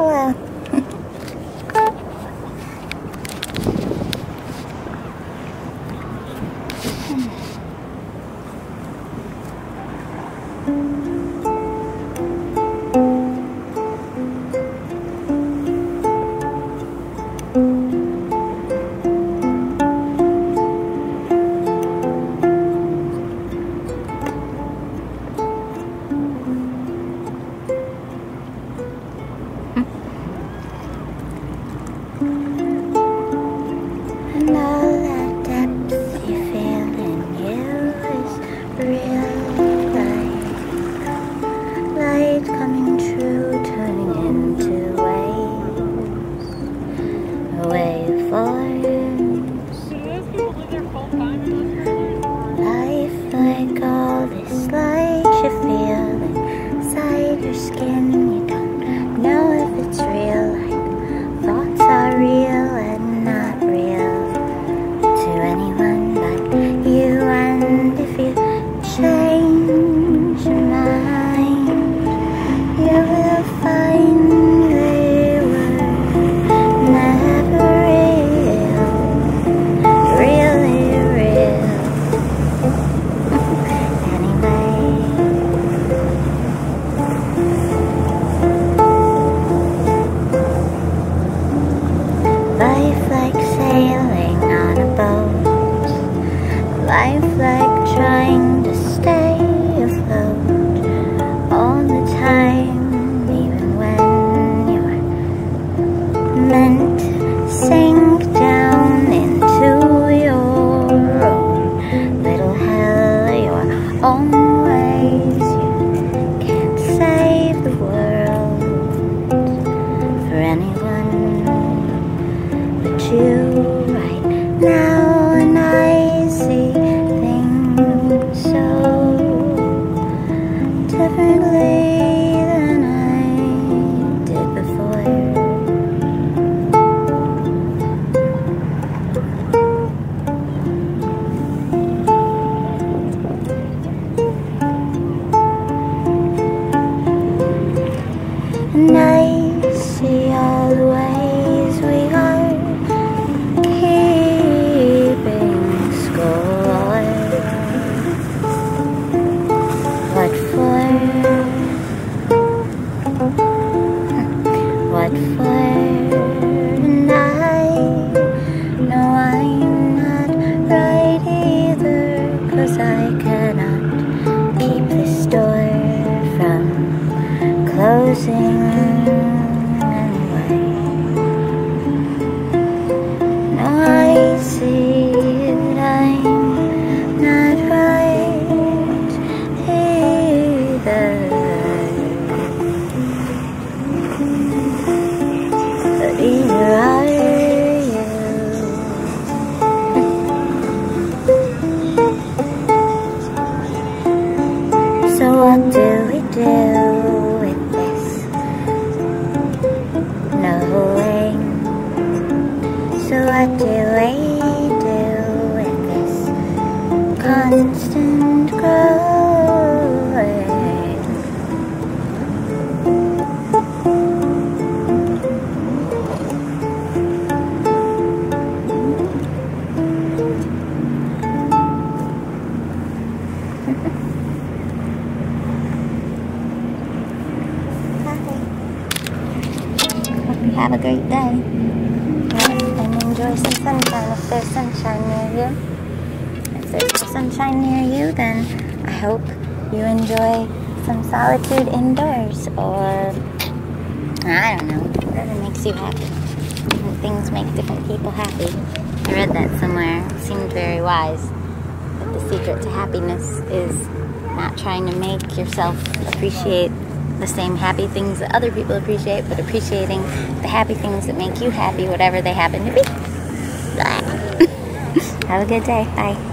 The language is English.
Hello. And all that depth you feel in you is real light coming true, turning into waveforms. Life like all this light you feel inside your skin. You don't know if it's real, like thoughts are real and not real to anyone but you. And if you change your mind, you will find they were never real, really real. Anyway, life like sailing on a boat, life like trying to stay afloat all the time, even when you're meant to sink down into your own little hell, your own ways. You can't save the world for anyone but you right now. And I see things so differently than I did before. And I see all the ways we are keeping score. What for? What for? And I know I'm not right either, 'cause I cannot keep this door from closing anyway. No, I see that I'm not right either, but either are you. So what do we do with this knowing? So what do we do with this constant growing? Have a great day and enjoy some sunshine if there's sunshine near you. If there's no sunshine near you, then I hope you enjoy some solitude indoors, or I don't know, whatever makes you happy. Different things make different people happy. I read that somewhere. It seemed very wise, that the secret to happiness is not trying to make yourself appreciate the same happy things that other people appreciate, but appreciating the happy things that make you happy, whatever they happen to be. Have a good day. Bye.